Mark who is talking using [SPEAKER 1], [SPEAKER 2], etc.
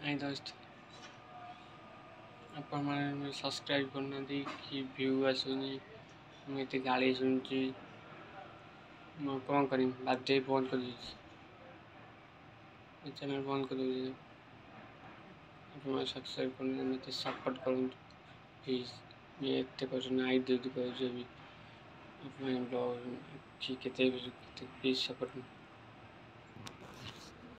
[SPEAKER 1] हाय दोस्त आपण मैंने सब्सक्राइब करना दी कि व्यू आसुनी मुझे गाली शुणुची मैं कौन करी बाध्य बंद कर चैनल बंद कर दूसरी आप सब्सक्राइब करना मत सपोर्ट करूँ प्लीज मैं एत कर आई दूध कर ब्लॉग कि प्लीज सपोर्ट